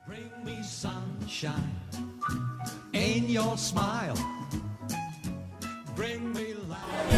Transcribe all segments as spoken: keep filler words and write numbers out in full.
Bring me sunshine in your smile. Bring me light.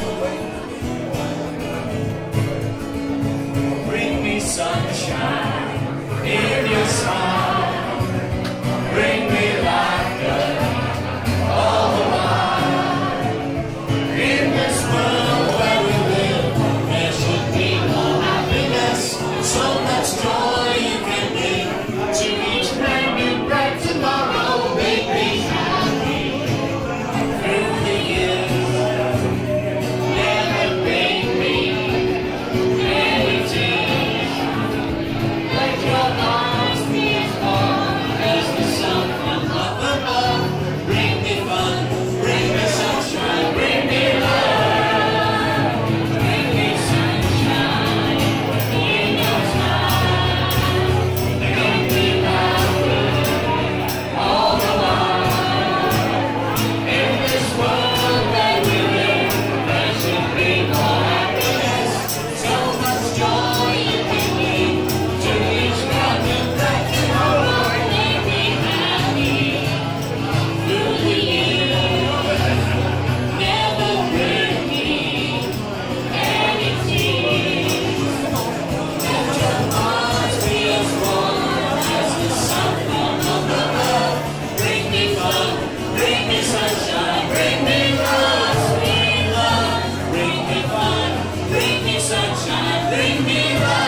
Bring me sunshine in your smile. Bring me laughter all the while. In this world where we live, there should be more happiness, so much joy you can give to each brand new bright tomorrow. Make me happy through the years. Never bring me any tears. Let your arms be as warm as the sun from up above. Bring me fun, bring me sunshine, bring me love. Bring me sunshine in your smile. Bring me laughter all the while. In this world that we live, there should be more happiness, so much joy you can give to each brand new bright tomorrow. Make me happy through the years. Never bring me any tears. Let your hearts be as warm as the sun from up above. Bring me fun, bring me sunshine, bring me love, sweet love. Bring me fun, bring me sunshine, bring me love.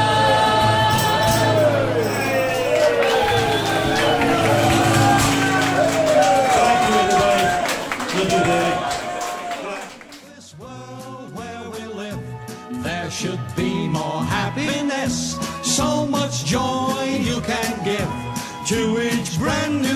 Thank you, everybody. Love you, David. This world where we live, there should be more happiness, so much joy you can give to each brand new